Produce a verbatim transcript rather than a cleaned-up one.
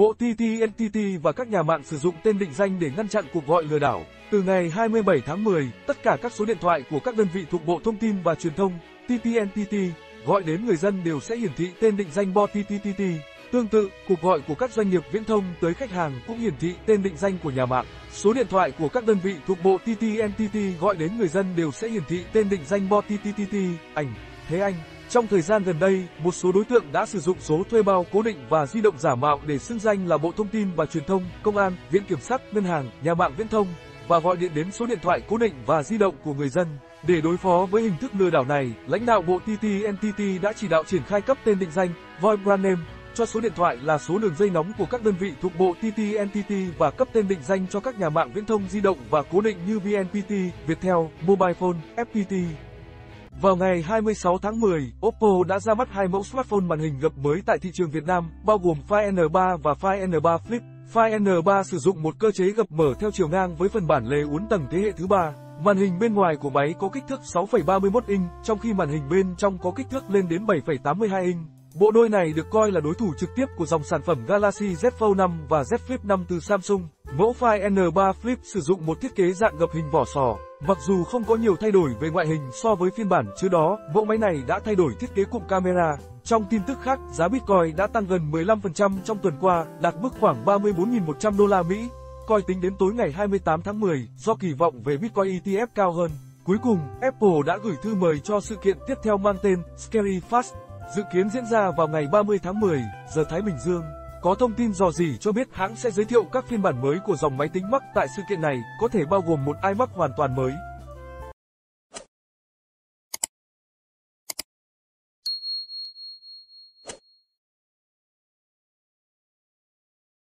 bộ tê tê en tê tê và các nhà mạng sử dụng tên định danh để ngăn chặn cuộc gọi lừa đảo. Từ ngày hai mươi bảy tháng mười, tất cả các số điện thoại của các đơn vị thuộc Bộ Thông tin và Truyền thông tê tê en tê tê gọi đến người dân đều sẽ hiển thị tên định danh bot tê tê tê tê. Tương tự, cuộc gọi của các doanh nghiệp viễn thông tới khách hàng cũng hiển thị tên định danh của nhà mạng. Số điện thoại của các đơn vị thuộc Bộ tê tê en tê tê gọi đến người dân đều sẽ hiển thị tên định danh bot tê tê tê tê. Ảnh, Thế Anh. Trong thời gian gần đây, một số đối tượng đã sử dụng số thuê bao cố định và di động giả mạo để xưng danh là Bộ Thông tin và Truyền thông, Công an, Viện Kiểm sát, Ngân hàng, nhà mạng viễn thông và gọi điện đến số điện thoại cố định và di động của người dân. Để đối phó với hình thức lừa đảo này, lãnh đạo Bộ tê tê en tê tê đã chỉ đạo triển khai cấp tên định danh Voice Brand Name cho số điện thoại là số đường dây nóng của các đơn vị thuộc Bộ tê tê en tê tê và cấp tên định danh cho các nhà mạng viễn thông di động và cố định như vê en pê tê, Viettel, Mobile Phone, ép pê tê. Vào ngày hai mươi sáu tháng mười, Oppo đã ra mắt hai mẫu smartphone màn hình gập mới tại thị trường Việt Nam, bao gồm Find N ba và Find N ba Flip. Find N ba sử dụng một cơ chế gập mở theo chiều ngang với phần bản lề uốn tầng thế hệ thứ ba. Màn hình bên ngoài của máy có kích thước sáu phẩy ba mươi mốt inch, trong khi màn hình bên trong có kích thước lên đến bảy phẩy tám mươi hai inch. Bộ đôi này được coi là đối thủ trực tiếp của dòng sản phẩm Galaxy Z Fold năm và Z Flip năm từ Samsung. Mẫu Find N ba Flip sử dụng một thiết kế dạng gập hình vỏ sò. Mặc dù không có nhiều thay đổi về ngoại hình so với phiên bản trước đó, mẫu máy này đã thay đổi thiết kế cụm camera. Trong tin tức khác, giá Bitcoin đã tăng gần mười lăm phần trăm trong tuần qua, đạt mức khoảng ba mươi bốn nghìn một trăm đô la Mỹ. Coi tính đến tối ngày hai mươi tám tháng mười, do kỳ vọng về Bitcoin E T F cao hơn. Cuối cùng, Apple đã gửi thư mời cho sự kiện tiếp theo mang tên Scary Fast, dự kiến diễn ra vào ngày ba mươi tháng mười, giờ Thái Bình Dương. Có thông tin rò rỉ cho biết hãng sẽ giới thiệu các phiên bản mới của dòng máy tính Mac tại sự kiện này, có thể bao gồm một iMac hoàn toàn mới.